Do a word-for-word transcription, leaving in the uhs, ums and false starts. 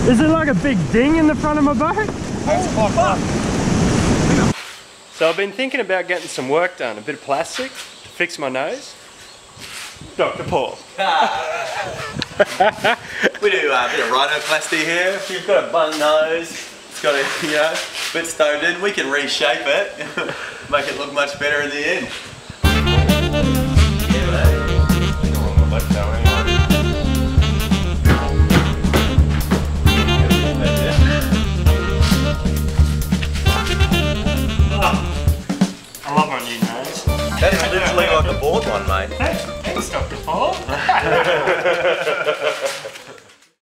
Is it like a big ding in the front of my boat? Oh, so I've been thinking about getting some work done, a bit of plastic to fix my nose. Doctor Paul. We do uh, a bit of rhinoplasty here. If you've got a bung nose, it's got a, you know, bit stoned in, we can reshape it, make it look much better in the end.